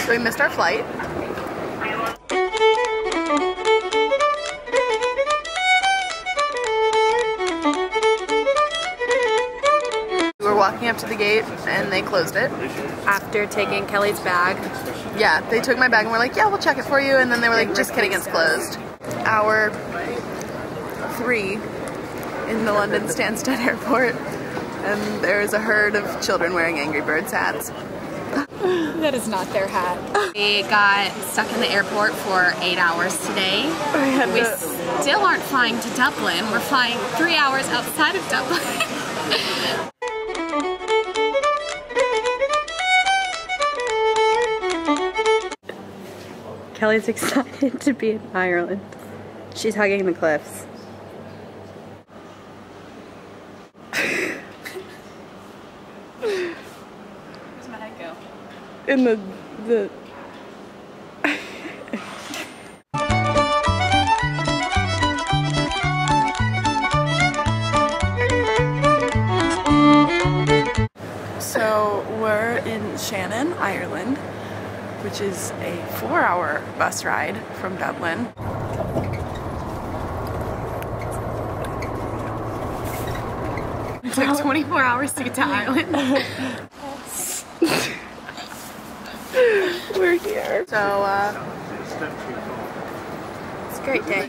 So we missed our flight. We were walking up to the gate and they closed it. After taking Kelly's bag. Yeah, they took my bag and were like, yeah, we'll check it for you. And then they were like, just kidding, it's closed. Hour 3 in the London Stansted airport. And there's a herd of children wearing Angry Birds hats. That is not their hat. We got stuck in the airport for 8 hours today. We still aren't flying to Dublin. We're flying 3 hours outside of Dublin. Kelly's excited to be in Ireland. She's hugging the cliffs. Where's my head go? In the So we're in Shannon, Ireland, which is a 4-hour bus ride from Dublin. It took 24 hours to get to Ireland. We're here. So, It's a great day.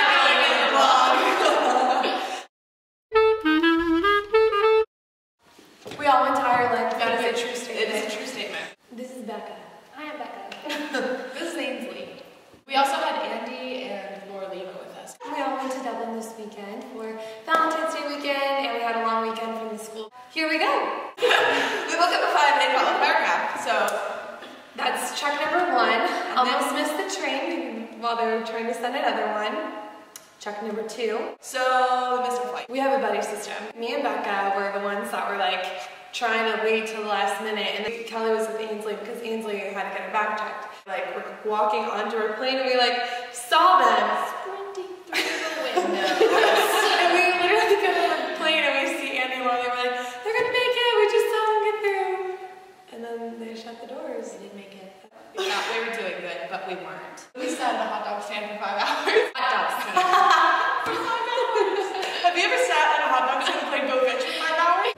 We all went to Ireland. That is a true statement. It is a true statement. This is Becca. Hi, I'm Becca. This is Ainsley. We also had Andy and Laura Leva with us. We all went to Dublin this weekend for Valentine's Day weekend, and we had a long weekend from the school. Here we go. We look at the 5-minute paragraph, so That's check number 1. Almost missed the train while they were trying to send another one. Check number 2. So we missed our flight. We have a buddy system. Me and Becca were the ones that were like trying to wait till the last minute, and Kelly was with Ainsley because Ainsley had to get her bag checked. Like, we're walking onto our plane and we like saw them sprinting through the window. And we literally got on the plane and we see Andy while they were like, they're gonna make it, we just saw them get through. And then they shut the doors. We did make it. We thought we were doing good, but we weren't. We sat at a hot dog stand for 5 hours. Hot dogs. For 5 hours. Have you ever sat at a hot dog stand and played Go Fetch for 5 hours?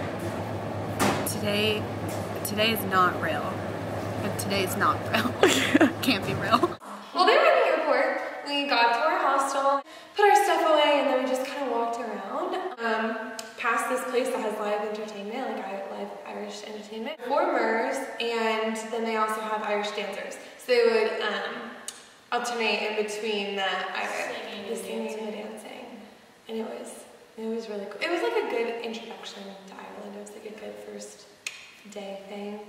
Today is not real. Today's not real. Can't be real. Well, they were in the airport. We got to our hostel, put our stuff away, and then we just kind of walked around past this place that has live entertainment, like live Irish entertainment, performers, and then they also have Irish dancers. So they would alternate in between the singing and the dancing, and it was really cool. It was like a good introduction to Ireland. It was like a good first day thing.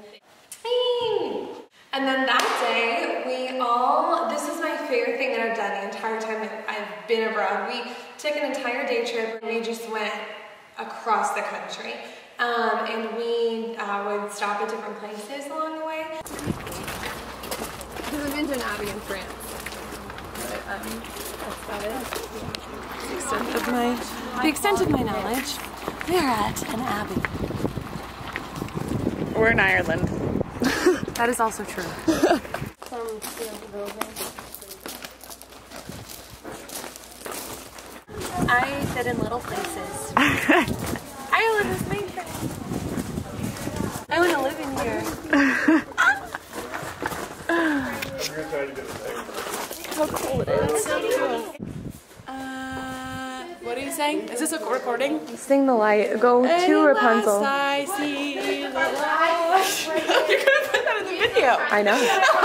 And then that day, this is my favorite thing that I've done the entire time that I've been abroad. We took an entire day trip and we just went across the country. And we would stop at different places along the way. Because I've been to an abbey in France. But, that's about it. The extent of my knowledge, we are at an abbey. we're in Ireland. That is also true. I fit in little places. Ireland is my friend. I want to live in here. How cool it is. What are you saying? Is this a recording? Sing the light. Go to Rapunzel. I see the light. You're gonna put that in the video. I know.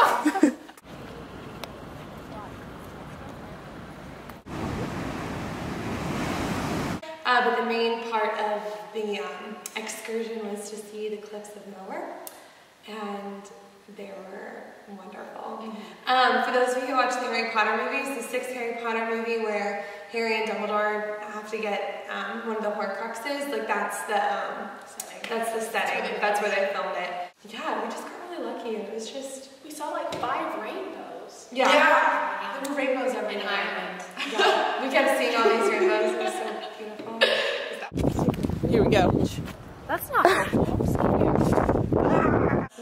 But the main part of the excursion was to see the cliffs of Moher, and they were wonderful. For those of you who watch the Harry Potter movies, the 6th Harry Potter movie where Harry and Dumbledore have to get one of the Horcruxes, like that's the setting. That's where they filmed it. Yeah, we just got really lucky. It was just, We saw like 5 rainbows. yeah. There were rainbows every In night. Ireland. Yeah. We kept seeing all these rainbows. It was so beautiful. Here we go. That's not helpful. We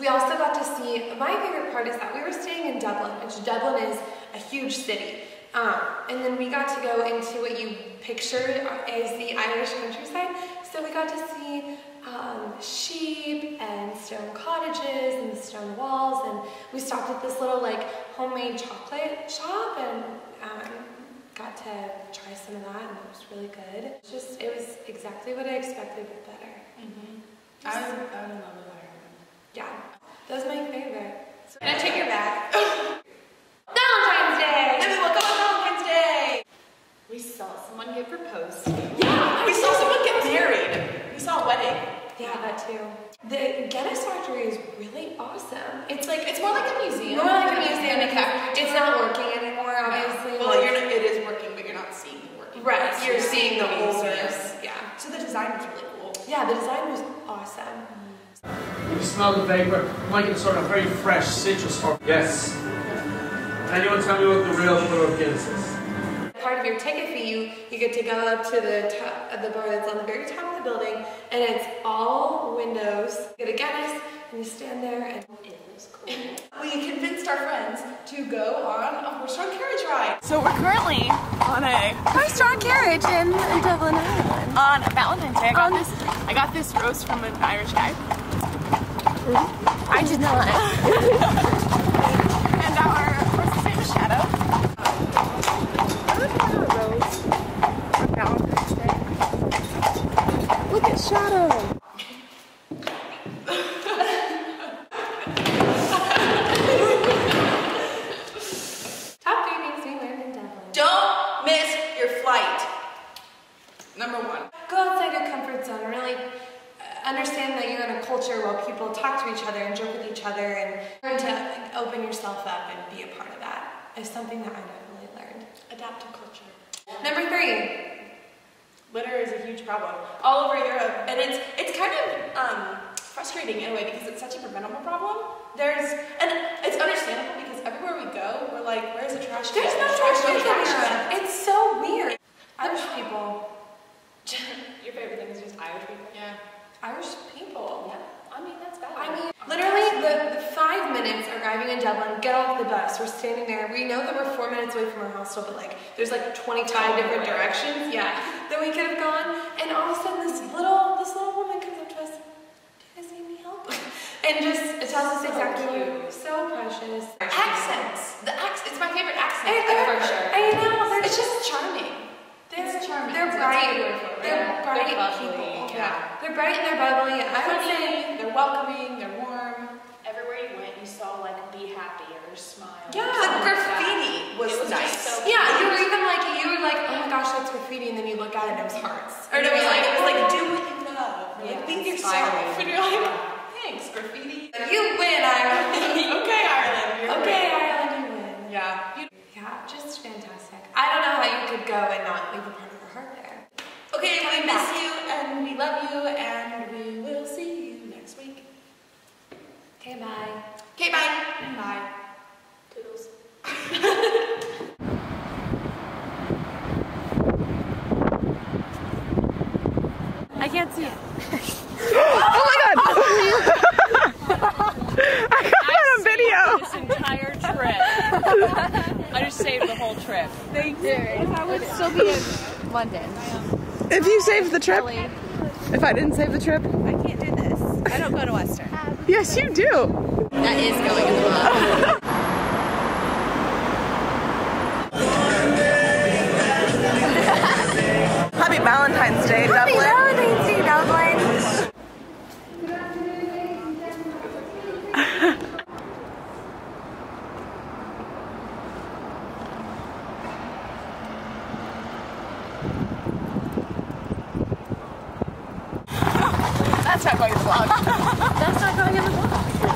We also got to see, my favorite part is that we were staying in Dublin, which Dublin is a huge city. And then we got to go into what you picture as the Irish countryside. So we got to see sheep and stone cottages and the stone walls, and we stopped at this little like homemade chocolate shop and got to try some of that, and it was really good. It was exactly what I expected, but better. I love it. Yeah, that was my favorite. So, can I take your bag? Valentine's Day! And then we'll go on Valentine's Day! We saw someone get proposed to. Yeah! We saw someone get married. We saw a wedding. Yeah, that too. The Guinness Factory is really awesome. It's more like a museum. More like a museum because it's not working anymore, obviously. Well, it is working, but you're not seeing it working. Right, you're seeing the whole museum. Yeah. So the design was really cool. Yeah, the design was awesome. You smell the vapor. Like it's sort of very fresh citrus fruit. Yes. Anyone tell me what the real color of Guinness is? Part of your ticket fee, you get to go up to the top of the bar that's on the very top of the building, and it's all windows. You get a Guinness, and you stand there, and it was cool. We convinced our friends to go on a horse-drawn carriage ride. So we're currently on a horse-drawn carriage in Dublin, Ireland. On Valentine's Day, I got this roast from an Irish guy. I did not. And our horse's name is Shadow. I would have a rose on Valentine's Day. Look at Shadow. Top 3 things we learned in Dublin. Don't miss your flight. Number 1. Go outside your comfort zone. Really understand that you're in a culture where people talk to each other and joke with each other, and learn to open yourself up and be a part of that. Is something that I definitely learned. Adapt to culture. Number 3. Litter is a huge problem all over Europe, and it's kind of frustrating in a way because it's such a preventable problem. And it's understandable because everywhere we go, we're like, where's the trash can? There's no trash cans in Europe. It's so weird. Irish people. Your favorite thing is just Irish people? Yeah. Irish people. Yeah. I mean, that's bad. I mean, literally, the 5 minutes arriving in Dublin, get off the bus, we're standing there, we know that we're 4 minutes away from our hostel, but like, there's like 25 different directions, that we could have gone, and all of a sudden this little woman comes up to us, do you guys need any help? And just tells us exactly what, so precious. Accents. It's my favorite accent. For sure. I know, it's just charming. It's charming. They're bright. They're bright people. Yeah. They're bright and they're bubbly. I would say they're welcoming, they're warm. Everywhere you went, you saw like be happy or smile. Yeah. The graffiti was nice. So yeah, you were like, oh my gosh, that's graffiti, and then you look at it and it was hearts. Or it was like do what you love. Or like, be yourself. And you're like, Yeah. thanks, graffiti. You win, Ireland. Okay, Ireland. Okay, Ireland, you win. Yeah. Yeah, just fantastic. I don't know how you could go and not leave a part of your heart there. Okay, we miss you and we love you and we will see you next week. Okay, bye. Okay, bye. Bye. Toodles. I can't see it. Oh my god! I got that on video! This entire trip. I just saved the whole trip. Thank you. I would still be in London. If you saved the trip? If I didn't save the trip? I can't do this. I don't go to Western. Yes, you do. That is going in the vlog. Happy Valentine's Day, Dublin. Valentine's Day, Dublin. That's not going in the vlog. That's not going in the vlog.